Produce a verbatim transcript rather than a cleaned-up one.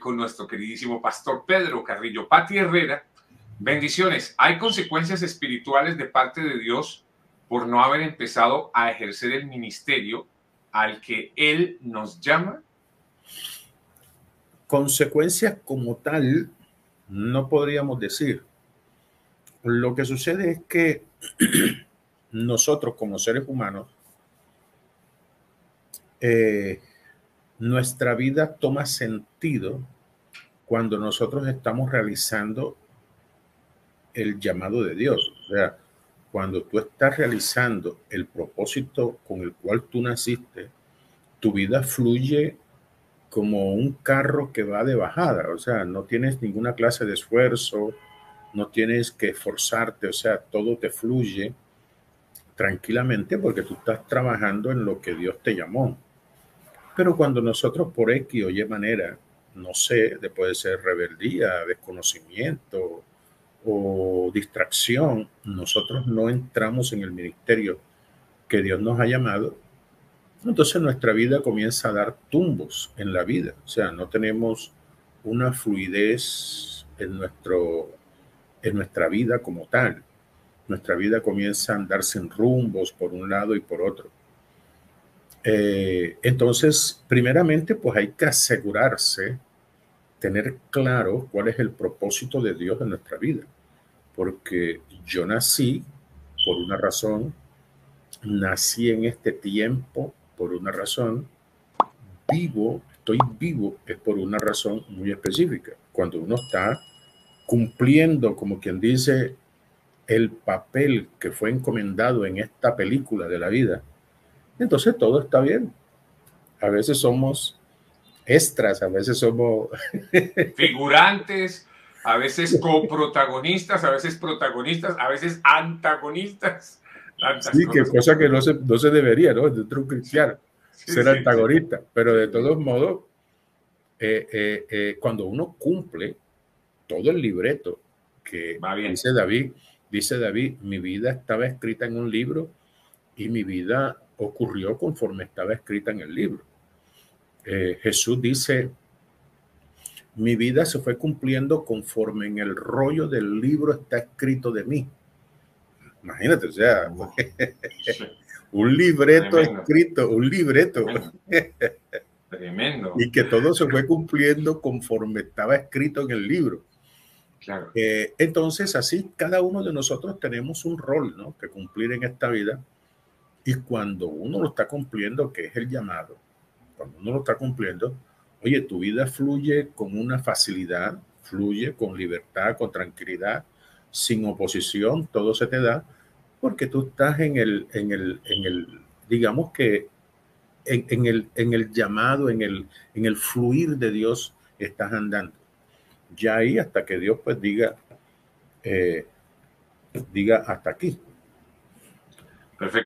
con nuestro queridísimo pastor Pedro Carrillo. Pati Herrera, bendiciones. ¿Hay consecuencias espirituales de parte de Dios por no haber empezado a ejercer el ministerio al que Él nos llama? Consecuencias como tal, no podríamos decir. Lo que sucede es que nosotros como seres humanos, eh, nuestra vida toma sentido cuando nosotros estamos realizando el llamado de Dios. O sea, cuando tú estás realizando el propósito con el cual tú naciste, tu vida fluye como un carro que va de bajada. O sea, no tienes ninguna clase de esfuerzo, no tienes que esforzarte, o sea, todo te fluye tranquilamente porque tú estás trabajando en lo que Dios te llamó. Pero cuando nosotros por X o Y manera, no sé, puede ser rebeldía, desconocimiento o distracción, nosotros no entramos en el ministerio que Dios nos ha llamado, entonces nuestra vida comienza a dar tumbos en la vida. O sea, no tenemos una fluidez en, nuestro, en nuestra vida como tal. Nuestra vida comienza a andar sin rumbos por un lado y por otro. Eh, entonces, primeramente, pues hay que asegurarse, tener claro cuál es el propósito de Dios en nuestra vida. Porque yo nací por una razón, nací en este tiempo por una razón, vivo, estoy vivo es por una razón muy específica. Cuando uno está cumpliendo, como quien dice, el papel que fue encomendado en esta película de la vida, entonces todo está bien. A veces somos extras, a veces somos figurantes, a veces coprotagonistas, a veces protagonistas, a veces antagonistas. Sí, que cosa que no se, no se debería, ¿no? De un cristiano, sí, sí, ser sí, antagonista. Sí. Pero de todos modos, eh, eh, eh, cuando uno cumple todo el libreto que dice David, dice David, mi vida estaba escrita en un libro y mi vida ocurrió conforme estaba escrita en el libro. Eh, Jesús dice, mi vida se fue cumpliendo conforme en el rollo del libro está escrito de mí. Imagínate, o sea, wow. Un libreto Tremendo. escrito, un libreto. Tremendo. Tremendo. Y que todo se fue cumpliendo conforme estaba escrito en el libro. Claro. Eh, entonces, así cada uno de nosotros tenemos un rol, ¿no?, que cumplir en esta vida. Y cuando uno lo está cumpliendo, que es el llamado, cuando uno lo está cumpliendo, oye, tu vida fluye con una facilidad, fluye con libertad, con tranquilidad, sin oposición, todo se te da, porque tú estás en el, en el, en el digamos que en, en, el, en el llamado, en el, en el fluir de Dios estás andando. Ya ahí hasta que Dios pues diga, eh, diga hasta aquí. Perfecto.